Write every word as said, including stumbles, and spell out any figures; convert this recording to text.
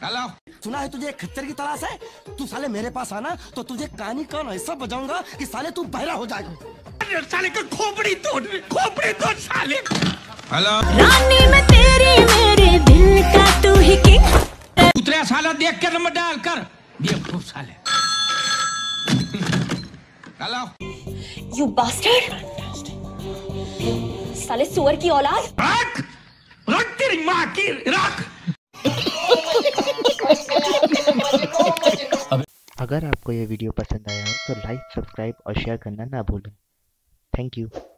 Hello, सुना है तुझे एक खच्चर की तलाश है? तू साले मेरे पास आना तो तुझे कानी कान ऐसा बजाऊंगा कि साले तू बहरा हो जाएगा। साले का खोपड़ी तोड़, खोपड़ी तोड़ साले। हेलो, रानी मैं तेरी, मेरे दिल का तू ही किंग। उतरे साला देख के नंबर डाल कर, देख खूब साले। हेलो, यू बास्टर्ड, साले सुअर की औलाद। रख, रख तेरी माँ की रख। अगर आपको यह वीडियो पसंद आया हो तो लाइक, सब्सक्राइब और शेयर करना ना भूलें। Thank you.